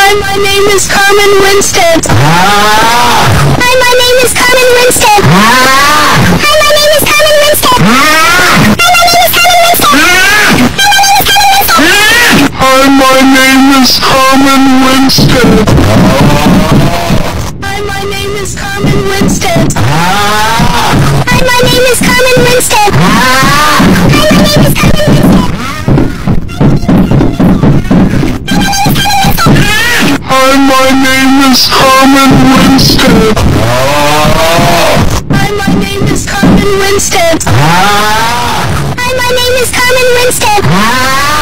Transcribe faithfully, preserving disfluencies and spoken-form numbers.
Hi, my name is Carmen Winstead. Hi, my name is Carmen Winstead. Hi, my name is Carmen Winstead. Hi, my name is Carmen Winstead. Hi, my name is Carmen Winstead. Hi, my name is Carmen Winstead. Hi, my name is Carmen Winstead. Hi, my name is Carmen Winstead. Hi, my name is Carmen Winstead. Hi, my name is Carmen Winstead. Hi, my name is Carmen Winstead.